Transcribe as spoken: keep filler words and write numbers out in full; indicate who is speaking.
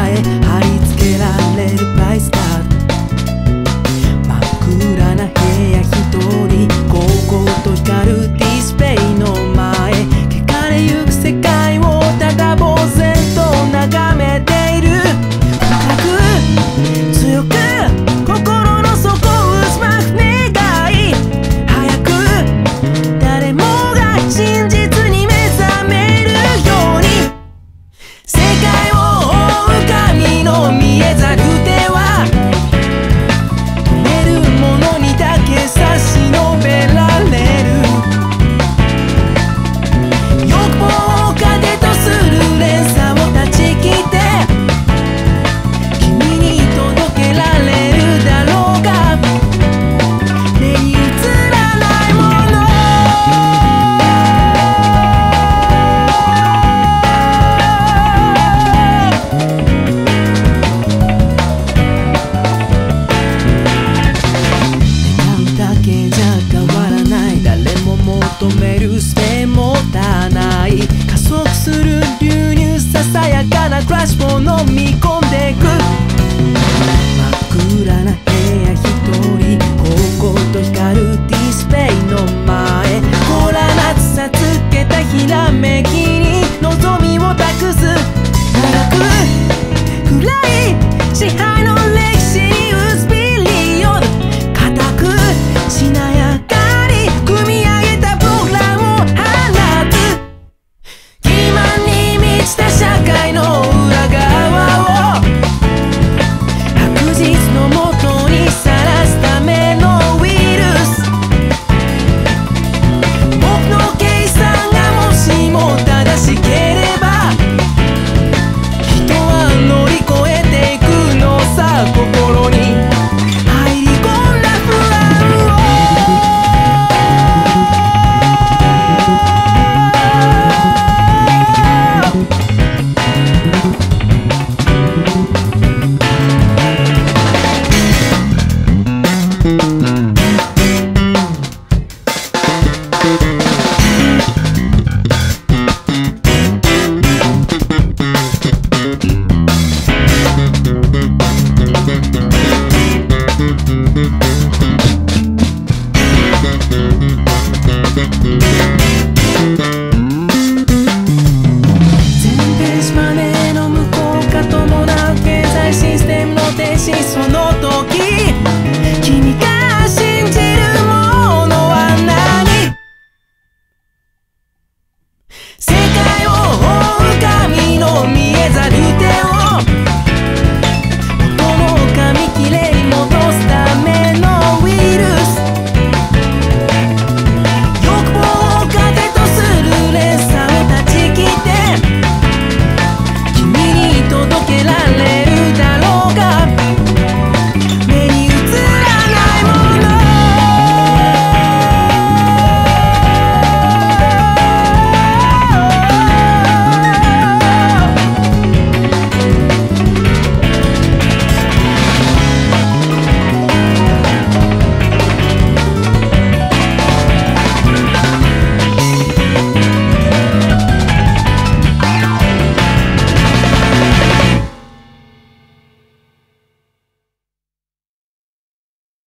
Speaker 1: へ貼り付けられるプライスカード。真っ暗な部屋一人ゴーゴーと光るディスプレイの前、汚れゆく世界をただ呆然と眺めている。深く強く心の底を渦巻く願い、早く誰もが真実に目覚めるように。世界を覆う神の見えざる手は止めるものにだけ差し伸べられる。欲望を糧とする連鎖を断ち切って君に届けられるだろうが、目に映らないもの。願うだけじゃ変わらない、誰も求める術持たない、加速する流入、ささやかなクラッシュを飲み込んでいく。真っ暗な部屋一人ゴーゴーと光るディスプレイの前、ほら夏さつけたひらめきに望みを託す。長く暗い支配の歴史にうつびりよる固くしなやかに組み上げたプログラムを放つ。欺瞞に満ちた社会の裏側を白日のもとにさらすためのウイルス。僕の計算がもしも正しければ人は乗り越えていくのさ。心に入り込んだ不安を全電子マネーの無効化伴う経済システムの停止、その